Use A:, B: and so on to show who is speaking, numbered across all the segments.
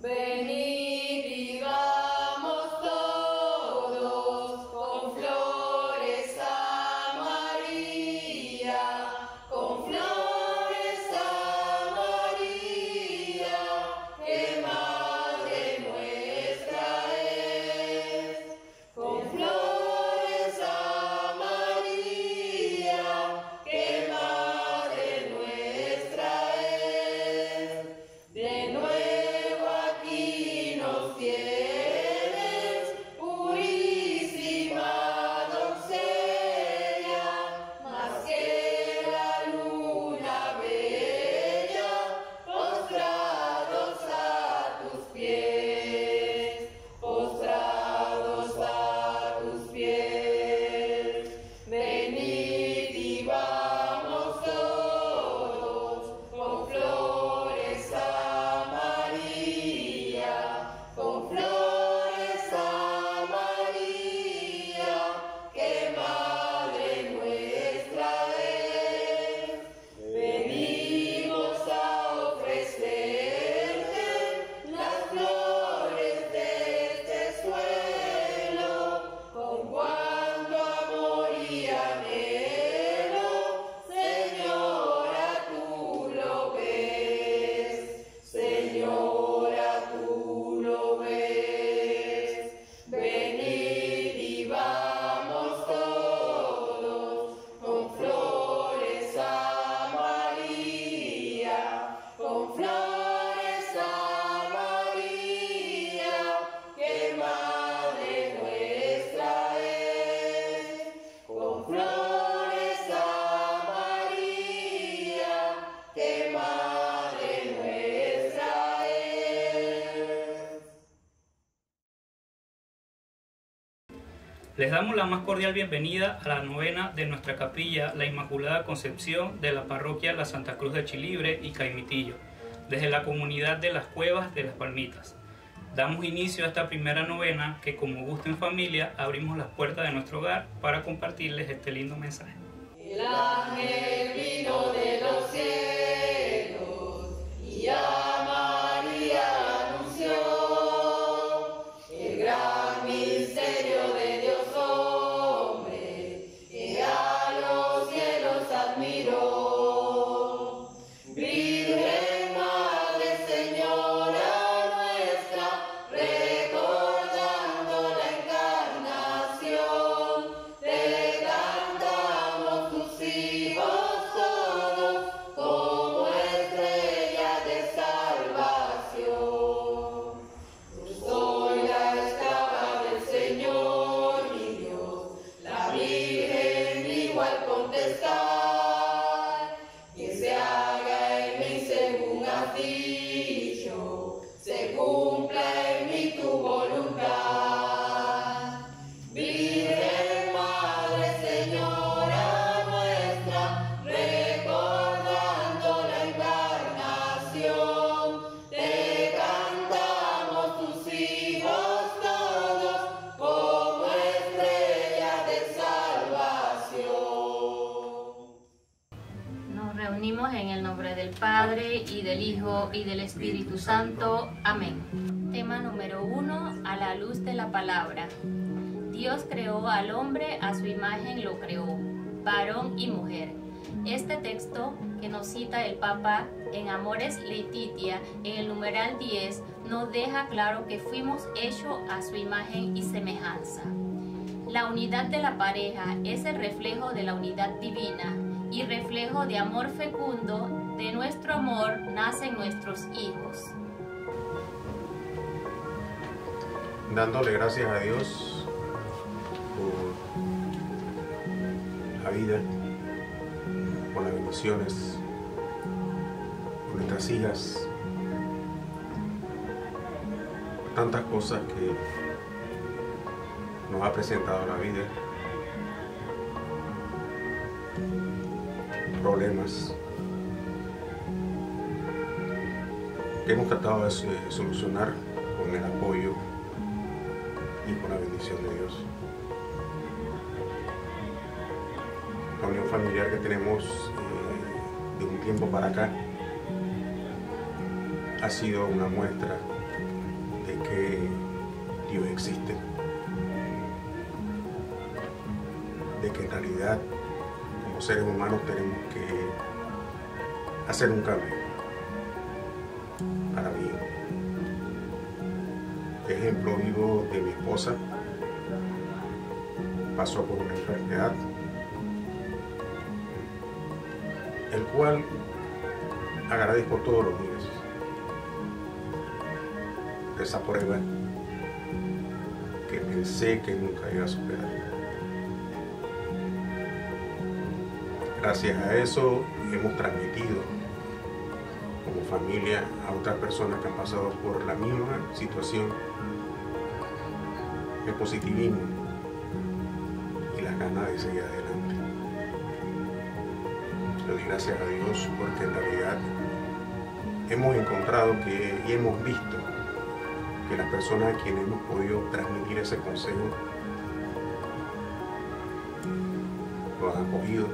A: Venid y vamos todos con flores a María, con flores a María, que Madre nuestra es. Con flores a María, que Madre nuestra es. De nuevo aquí nos tienes, purísima doncella, más que la luna bella, postrados a tus pies, postrados a tus pies. Venid y vamos todos con flores a María, con flores a María, que Madre nuestra es. Venimos a ofrecerte las flores de este suelo, con cuánto amor y anhelo, Señora, tú lo ves, Señora, tú lo ves. Venid y vamos todos con flores a María, con flores a María, que Madre nuestra es. Con flores a María, que Madre nuestra es.
B: Les damos la más cordial bienvenida a la novena de nuestra capilla, la Inmaculada Concepción de la parroquia La Santa Cruz de Chilibre y Caimitillo, desde la comunidad de las Cuevas de las Palmitas. Damos inicio a esta primera novena que, como gusto en familia, abrimos las puertas de nuestro hogar para compartirles este lindo mensaje.
A: El ángel vino de los cielos y a María anunció el gran misterio de Dios hombre, que a los cielos admiró. Virgen Madre, Señora nuestra, recordando la encarnación, te cantamos tus hijos todos como estrellas de salvación. Yo soy la esclava del Señor mi Dios, la Virgen igual contestar, que se haga en mí según has dicho, se cumpla en mí tu voluntad. Virgen Madre, Señora nuestra, recordando la encarnación, te cantamos tus hijos todos como estrellas de salvación.
C: Nos reunimos en el nombre del Padre, y del Hijo, y del Espíritu Santo. Amén. Tema número 1. A la luz de la palabra. Dios creó al hombre, a su imagen lo creó, varón y mujer. Este texto que nos cita el Papa en Amoris Laetitia, en el numeral 10, nos deja claro que fuimos hechos a su imagen y semejanza. La unidad de la pareja es el reflejo de la unidad divina y reflejo de amor fecundo. De nuestro amor nacen nuestros hijos.
D: Dándole gracias a Dios por la vida, por las bendiciones, por nuestras hijas, por tantas cosas que nos ha presentado la vida, problemas que hemos tratado de solucionar con el apoyo y con la bendición de Dios. La unión familiar que tenemos de un tiempo para acá ha sido una muestra que Dios existe, de que en realidad como seres humanos tenemos que hacer un cambio para bien. Ejemplo vivo de mi esposa, pasó por una enfermedad, el cual agradezco todos los días de esa prueba que pensé que nunca iba a superar. Gracias a eso hemos transmitido como familia a otras personas que han pasado por la misma situación el positivismo y las ganas de seguir adelante. Le doy gracias a Dios porque en realidad hemos encontrado y hemos visto que las personas a quienes hemos podido transmitir ese consejo lo han acogido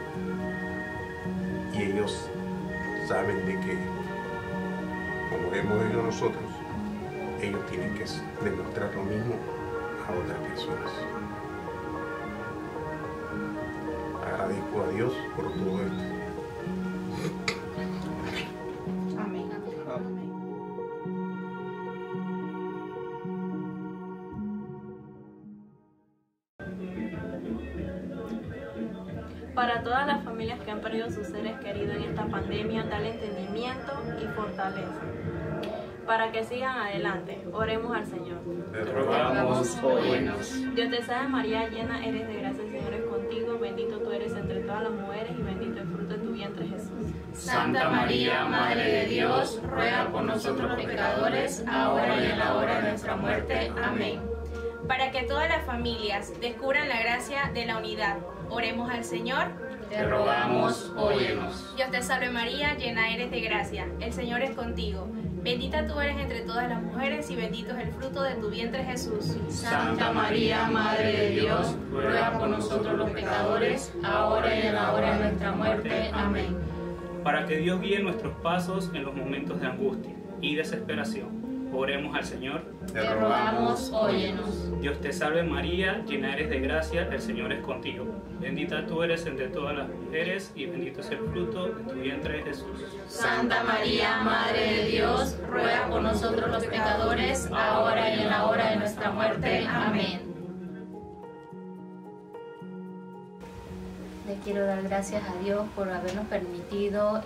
D: y ellos saben de que como hemos hecho nosotros, ellos tienen que demostrar lo mismo a otras personas. Agradezco a Dios por todo esto.
A: Amén.
E: Para todas las familias que han perdido sus seres queridos en esta pandemia, dale entendimiento y fortaleza para que sigan adelante. Oremos al Señor.
B: Te rogamos, óyenos.
E: Dios te salve María, llena eres de gracia, el Señor es contigo, bendito tú eres entre todas las mujeres y bendito el fruto de tu vientre Jesús.
C: Santa María, Madre de Dios, ruega por nosotros los pecadores, ahora y en la hora de nuestra muerte. Amén.
F: Para que todas las familias descubran la gracia de la unidad, oremos al Señor.
C: Te rogamos, óyenos.
F: Dios te salve María, llena eres de gracia, el Señor es contigo. Bendita tú eres entre todas las mujeres y bendito es el fruto de tu vientre Jesús.
C: Santa María, Madre de Dios, ruega por nosotros los pecadores, ahora y en la hora de nuestra muerte. Amén.
B: Para que Dios guíe nuestros pasos en los momentos de angustia y desesperación, oremos al Señor.
C: Te rogamos, óyenos.
B: Dios te salve María, llena eres de gracia, el Señor es contigo. Bendita tú eres entre todas las mujeres y bendito es el fruto de tu vientre Jesús.
C: Santa María, Madre de Dios, ruega por nosotros los pecadores, ahora y en la hora de nuestra muerte. Amén. Le quiero dar gracias a Dios por habernos permitido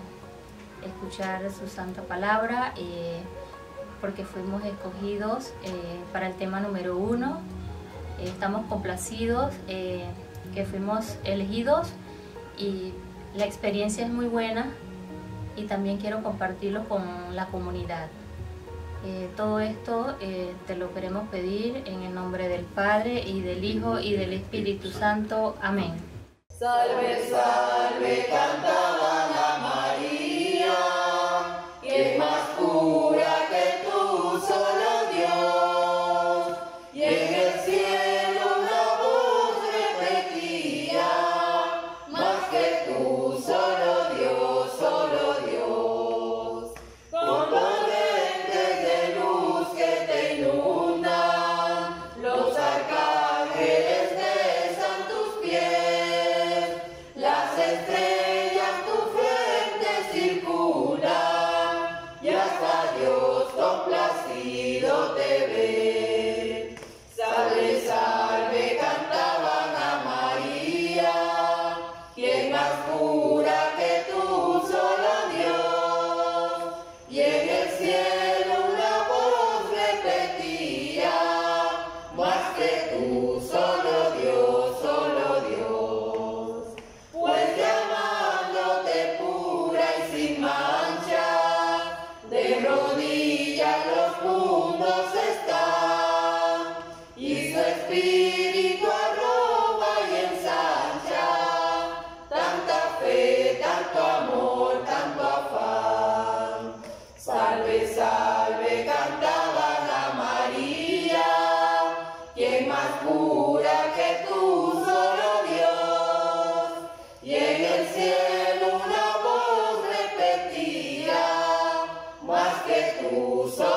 C: escuchar su santa palabra, porque fuimos escogidos para el tema número 1. Estamos complacidos que fuimos elegidos y la experiencia es muy buena y también quiero compartirlo con la comunidad. Todo esto te lo queremos pedir en el nombre del Padre y del Hijo y del Espíritu Santo. Amén.
A: Salve, salve, cantaban a María, que es más pura que tú, solo Dios. Y en el cielo una voz repetía, más que tú, solo Dios, solo Dios. Con corrientes de luz que te inundan, los arcángeles besan tus pies, las estrellas tu frente circulan, y hasta Dios complacido te ve. Salve, salve, cantaban a María, quien más pura que tú, solo Dios. Y en el cielo una voz repetía, más que tú, solo Dios, solo Dios. Pues llamándote pura y sin mancha, de rodillas los mundos están, y su espíritu arroba y ensancha, tanta fe, tanto amor, tanto afán. Salve, salve, cantaban a María, quien más pura que tú, solo Dios. Y en el cielo una voz repetía, más que tú, solo